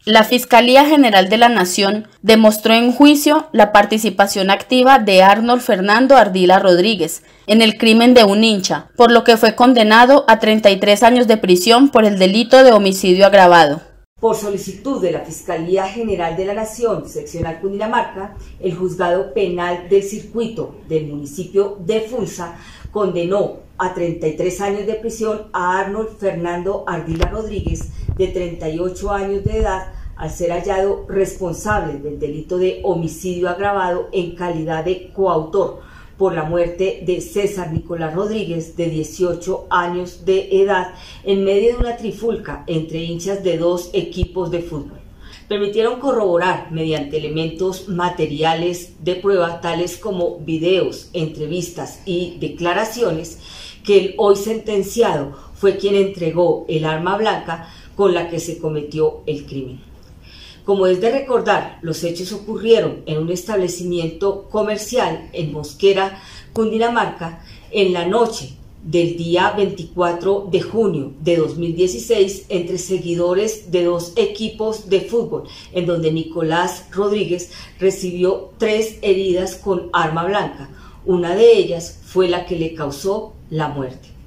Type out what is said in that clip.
La Fiscalía General de la Nación demostró en juicio la participación activa de Arnold Fernando Ardila Rodríguez en el crimen de un hincha, por lo que fue condenado a 33 años de prisión por el delito de homicidio agravado. Por solicitud de la Fiscalía General de la Nación, seccional Cundinamarca, el Juzgado Penal del Circuito del municipio de Funza condenó a 33 años de prisión a Arnold Fernando Ardila Rodríguez, de 38 años de edad, al ser hallado responsable del delito de homicidio agravado en calidad de coautor por la muerte de César Nicolás Rodríguez, de 18 años de edad, en medio de una trifulca entre hinchas de dos equipos de fútbol. Permitieron corroborar mediante elementos materiales de prueba, tales como videos, entrevistas y declaraciones, que el hoy sentenciado fue quien entregó el arma blanca con la que se cometió el crimen. Como es de recordar, los hechos ocurrieron en un establecimiento comercial en Mosquera, Cundinamarca, en la noche del día 24 de junio de 2016, entre seguidores de dos equipos de fútbol, en donde Nicolás Rodríguez recibió 3 heridas con arma blanca. Una de ellas fue la que le causó la muerte.